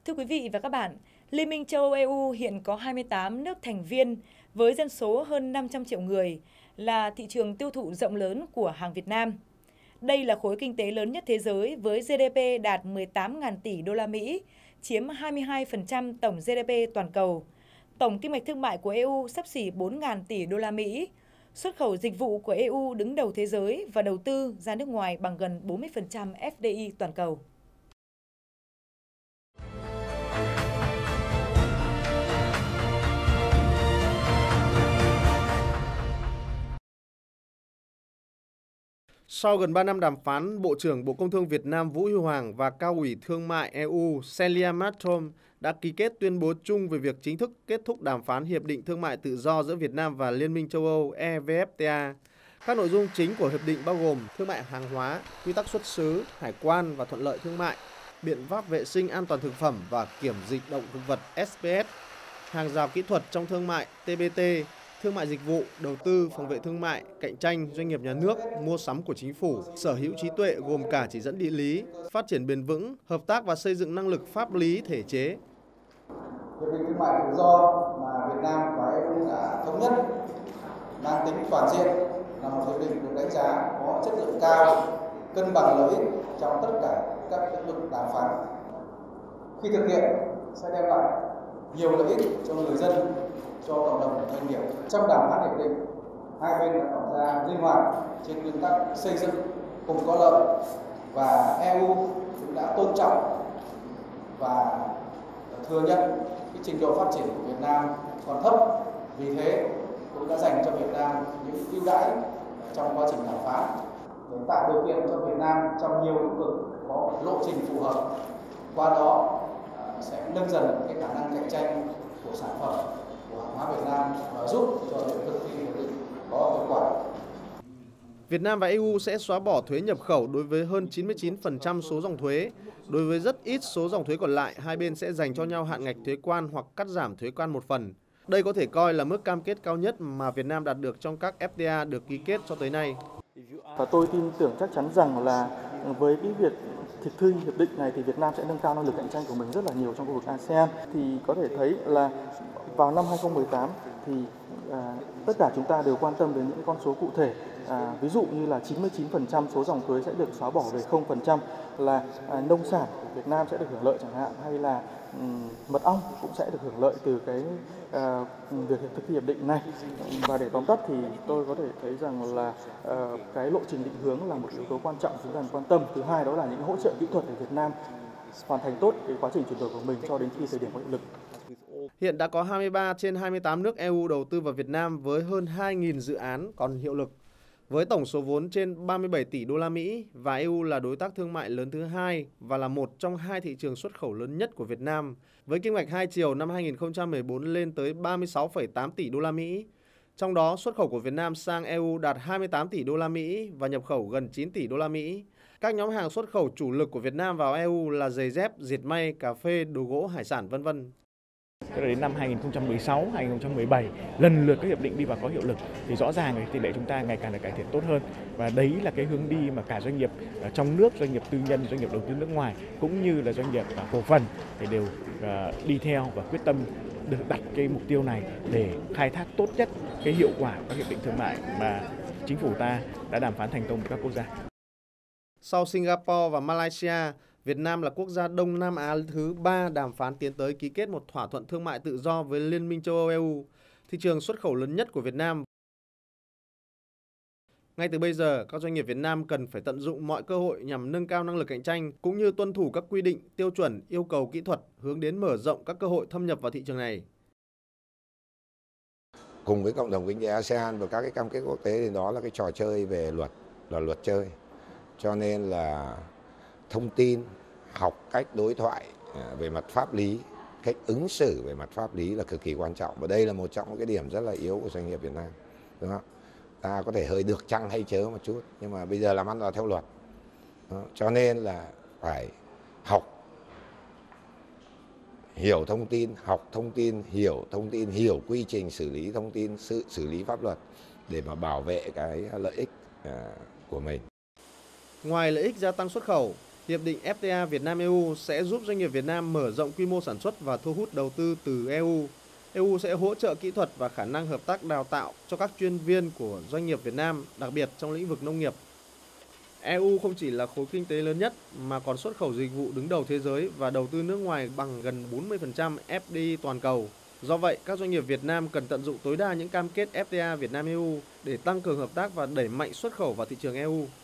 Thưa quý vị và các bạn, Liên minh châu Âu EU hiện có 28 nước thành viên với dân số hơn 500 triệu người, là thị trường tiêu thụ rộng lớn của hàng Việt Nam. Đây là khối kinh tế lớn nhất thế giới với GDP đạt 18.000 tỷ đô la Mỹ, chiếm 22% tổng GDP toàn cầu. Tổng kim ngạch thương mại của EU xấp xỉ 4.000 tỷ đô la Mỹ. Xuất khẩu dịch vụ của EU đứng đầu thế giới và đầu tư ra nước ngoài bằng gần 40% FDI toàn cầu. Sau gần 3 năm đàm phán, Bộ trưởng Bộ Công Thương Việt Nam Vũ Huy Hoàng và Cao ủy Thương mại EU Cecilia Malmström đã ký kết tuyên bố chung về việc chính thức kết thúc đàm phán Hiệp định Thương mại Tự do giữa Việt Nam và Liên minh châu Âu EVFTA. Các nội dung chính của hiệp định bao gồm thương mại hàng hóa, quy tắc xuất xứ, hải quan và thuận lợi thương mại, biện pháp vệ sinh an toàn thực phẩm và kiểm dịch động thực vật SPS, hàng rào kỹ thuật trong thương mại TPT, thương mại dịch vụ, đầu tư, phòng vệ thương mại, cạnh tranh, doanh nghiệp nhà nước, mua sắm của chính phủ, sở hữu trí tuệ gồm cả chỉ dẫn địa lý, phát triển bền vững, hợp tác và xây dựng năng lực pháp lý thể chế. Hiệp định thương mại tự do mà Việt Nam và EU đã thống nhất mang tính toàn diện, là một hiệp định được đánh giá có chất lượng cao, cân bằng lợi ích trong tất cả các lĩnh vực đàm phán. Khi thực hiện sẽ đem lại nhiều lợi ích cho người dân, cho cộng đồng doanh nghiệp. Trong đàm phán hiệp định, hai bên đã tỏ ra linh hoạt trên nguyên tắc xây dựng cùng có lợi, và EU cũng đã tôn trọng và thừa nhận cái trình độ phát triển của Việt Nam còn thấp, vì thế cũng đã dành cho Việt Nam những ưu đãi trong quá trình đàm phán để tạo điều kiện cho Việt Nam trong nhiều lĩnh vực có lộ trình phù hợp, qua đó sẽ nâng dần cái khả năng cạnh tranh của sản phẩm của hàng hóa Việt Nam và giúp cho việc thực thi hiệp định có hiệu quả. Việt Nam và EU sẽ xóa bỏ thuế nhập khẩu đối với hơn 99% số dòng thuế. Đối với rất ít số dòng thuế còn lại, hai bên sẽ dành cho nhau hạn ngạch thuế quan hoặc cắt giảm thuế quan một phần. Đây có thể coi là mức cam kết cao nhất mà Việt Nam đạt được trong các FTA được ký kết cho tới nay. Và tôi tin tưởng chắc chắn rằng là với cái việc thực thi hiệp định này thì Việt Nam sẽ nâng cao năng lực cạnh tranh của mình rất là nhiều trong khu vực ASEAN. Thì có thể thấy là vào năm 2018 thì tất cả chúng ta đều quan tâm đến những con số cụ thể. Ví dụ như là 99% số dòng thuế sẽ được xóa bỏ về 0%, là nông sản của Việt Nam sẽ được hưởng lợi chẳng hạn, hay là mật ong cũng sẽ được hưởng lợi từ cái việc thực thi hiệp định này. Và để tóm tắt thì tôi có thể thấy rằng là cái lộ trình định hướng là một yếu tố quan trọng chúng ta cần quan tâm. Thứ hai đó là những hỗ trợ kỹ thuật để Việt Nam hoàn thành tốt cái quá trình chuyển đổi của mình cho đến khi thời điểm có hiệu lực. Hiện đã có 23 trên 28 nước EU đầu tư vào Việt Nam với hơn 2.000 dự án còn hiệu lực. Với tổng số vốn trên 37 tỷ đô la Mỹ và EU là đối tác thương mại lớn thứ hai và là một trong hai thị trường xuất khẩu lớn nhất của Việt Nam, với kim ngạch hai chiều năm 2014 lên tới 36,8 tỷ đô la Mỹ. Trong đó, xuất khẩu của Việt Nam sang EU đạt 28 tỷ đô la Mỹ và nhập khẩu gần 9 tỷ đô la Mỹ. Các nhóm hàng xuất khẩu chủ lực của Việt Nam vào EU là giày dép, dệt may, cà phê, đồ gỗ, hải sản, v.v. Đến năm 2016, 2017, lần lượt các hiệp định đi vào có hiệu lực thì rõ ràng tỷ lệ chúng ta ngày càng được cải thiện tốt hơn. Và đấy là cái hướng đi mà cả doanh nghiệp trong nước, doanh nghiệp tư nhân, doanh nghiệp đầu tư nước ngoài cũng như là doanh nghiệp cổ phần thì đều đi theo và quyết tâm được đặt cái mục tiêu này để khai thác tốt nhất cái hiệu quả của các hiệp định thương mại mà chính phủ ta đã đàm phán thành công với các quốc gia. Sau Singapore và Malaysia, Việt Nam là quốc gia Đông Nam Á thứ 3 đàm phán tiến tới ký kết một thỏa thuận thương mại tự do với Liên minh châu Âu EU, thị trường xuất khẩu lớn nhất của Việt Nam. Ngay từ bây giờ, các doanh nghiệp Việt Nam cần phải tận dụng mọi cơ hội nhằm nâng cao năng lực cạnh tranh cũng như tuân thủ các quy định, tiêu chuẩn, yêu cầu kỹ thuật hướng đến mở rộng các cơ hội thâm nhập vào thị trường này. Cùng với cộng đồng kinh tế ASEAN và các cái cam kết quốc tế thì đó là cái trò chơi về luật, là luật chơi. Cho nên là thông tin, học cách đối thoại về mặt pháp lý, cách ứng xử về mặt pháp lý là cực kỳ quan trọng. Và đây là một trong những cái điểm rất là yếu của doanh nghiệp Việt Nam. Đúng không? Ta có thể hơi được chăng hay chớ một chút, nhưng mà bây giờ làm ăn là theo luật. Cho nên là phải học, hiểu thông tin, học thông tin, hiểu quy trình xử lý thông tin, xử lý pháp luật để mà bảo vệ cái lợi ích của mình. Ngoài lợi ích gia tăng xuất khẩu, Hiệp định FTA Việt Nam-EU sẽ giúp doanh nghiệp Việt Nam mở rộng quy mô sản xuất và thu hút đầu tư từ EU. EU sẽ hỗ trợ kỹ thuật và khả năng hợp tác đào tạo cho các chuyên viên của doanh nghiệp Việt Nam, đặc biệt trong lĩnh vực nông nghiệp. EU không chỉ là khối kinh tế lớn nhất mà còn xuất khẩu dịch vụ đứng đầu thế giới và đầu tư nước ngoài bằng gần 40% FDI toàn cầu. Do vậy, các doanh nghiệp Việt Nam cần tận dụng tối đa những cam kết FTA Việt Nam-EU để tăng cường hợp tác và đẩy mạnh xuất khẩu vào thị trường EU.